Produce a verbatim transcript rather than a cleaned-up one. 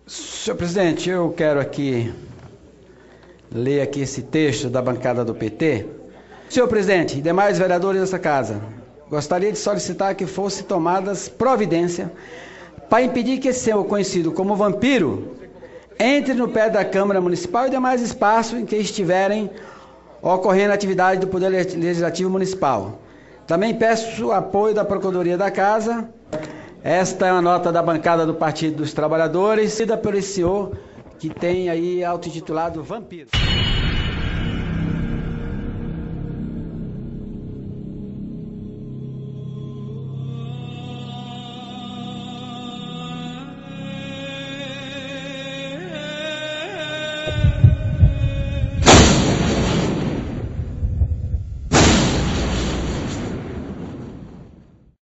Senhor presidente, eu quero aqui ler aqui esse texto da bancada do P T. Senhor presidente e demais vereadores dessa casa, gostaria de solicitar que fossem tomadas providências para impedir que esse senhor, conhecido como vampiro, entre no pé da Câmara Municipal e demais espaços em que estiverem ocorrendo atividade do Poder Legislativo Municipal. Também peço o apoio da Procuradoria da Casa. Esta é uma nota da bancada do Partido dos Trabalhadores, cida por esse senhor que tem aí auto-intitulado vampiro.